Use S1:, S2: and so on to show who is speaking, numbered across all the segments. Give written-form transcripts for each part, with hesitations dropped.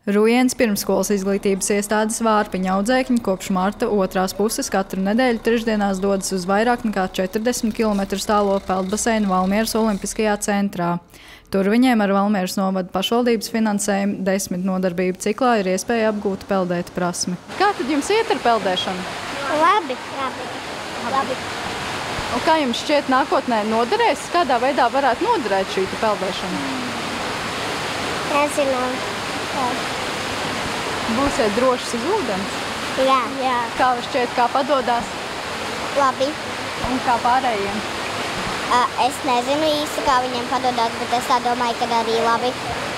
S1: Rujienas pirmsskolas izglītības iestādes Vārpiņa audzēkņi kopš marta otrās puses katru nedēļu trešdienās dodas uz vairāk nekā 40 km tālo peldbaseinu Valmieras Olimpiskajā centrā. Tur viņiem ar Valmieras novada pašvaldības finansējumu 10 nodarbību ciklā ir iespēja apgūt peldēt prasmi. Kā tad jums iet ar peldēšanu?
S2: Labi.
S1: Un kā jums šķiet nākotnē noderēs? Kādā veidā varētu noderēt šī peldēšana?
S2: Nezinu.
S1: Būsiet drošas uz ūdens?
S2: Jā.
S1: Kā šķiet, kā padodās?
S2: Labi.
S1: Un kā pārējiem?
S2: Es nezinu īsti, kā viņiem padodās, bet es tā domāju, ka arī labi.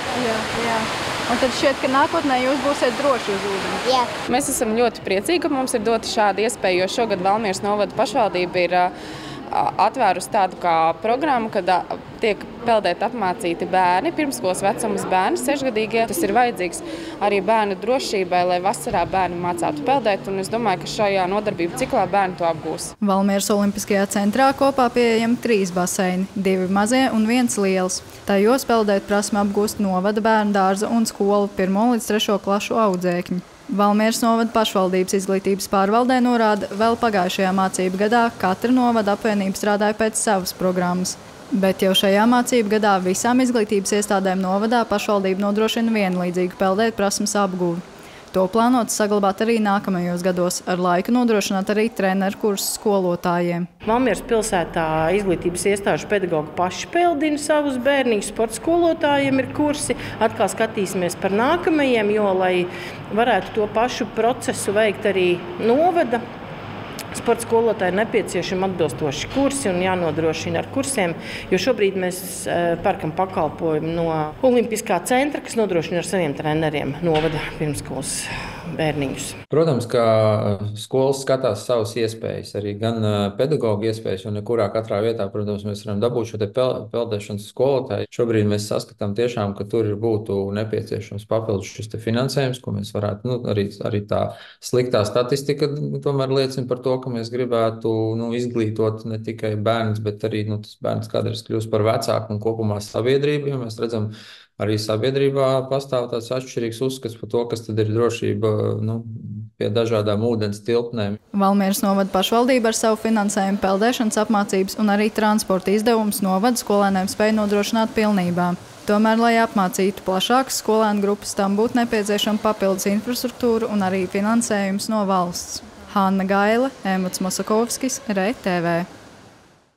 S1: Jā. Un tad šķiet, ka nākotnē jūs būsiet droši uz ūdens?
S2: Jā.
S3: Mēs esam ļoti priecīgi, ka mums ir dota šāda iespēja, jo šogad Valmieras novada pašvaldība ir atvērusi tādu kā programmu, kad tiek peldēt apmācīti bērni, pirmskolas vecumas bērni, 6-gadīgie. Tas ir vajadzīgs arī bērnu drošībai, lai vasarā bērni mācātu peldēt, un es domāju, ka šajā nodarbību ciklā bērni to apgūs.
S1: Valmieras Olimpiskajā centrā kopā pieejami 3 baseini, 2 mazie un 1 liels. Tajos peldēt prasmi apgūst novada bērnu dārza un skolu 1. līdz 3. klašu audzēkņi. Valmieras novada pašvaldības izglītības pārvaldē norāda, vēl pagājušajā mācību gadā katra novada apvienība strādāja pēc savas programmas. Bet jau šajā mācību gadā visām izglītības iestādēm novadā pašvaldība nodrošina vienlīdzīgu peldēt prasmes apgūvi. To plānots saglabāt arī nākamajos gados, ar laiku nodrošināt arī treneru kursus skolotājiem.
S4: Valmieras pilsētā izglītības iestāžu pedagogi paši peldina savus bērniņus, sporta skolotājiem ir kursi. Atkal skatīsimies par nākamajiem, jo, lai varētu to pašu procesu veikt arī novada, sporta skolotāji nepieciešami atbilstoši kursi un jānodrošina ar kursiem, jo šobrīd mēs pērkam pakalpojumu no Olimpiskā centra, kas nodrošina ar saviem treneriem novada pirmskolas bērniņus.
S5: Protams, ka skolas skatās savas iespējas, arī gan pedagoģu iespējas, un kurā katrā vietā, protams, mēs varam dabūt šo te peldēšanas skolotāju. Šobrīd mēs saskatām tiešām, ka tur būtu nepieciešams papildus šis te finansējums, ko mēs varētu, arī tā sliktā statistika tomēr liecina par to, ka mēs gribētu izglītot ne tikai bērns, bet arī tas bērns kādreiz kļūst par vecāku un kopumā sabiedrību, jo mēs redzam, arī sabiedrībā pastāv tāds atšķirīgs uzskats par to, kas tad ir drošība pie dažādām ūdens tilpnēm.
S1: Valmieras novada pašvaldība ar savu finansējumu peldēšanas apmācības un arī transporta izdevumus novada skolēniem spēj nodrošināt pilnībā. Tomēr, lai apmācītu plašākas skolēnu grupas, tam būtu nepieciešama papildus infrastruktūra un arī finansējums no valsts. Hanna Gaile, Emots Mosakovskis, RTV.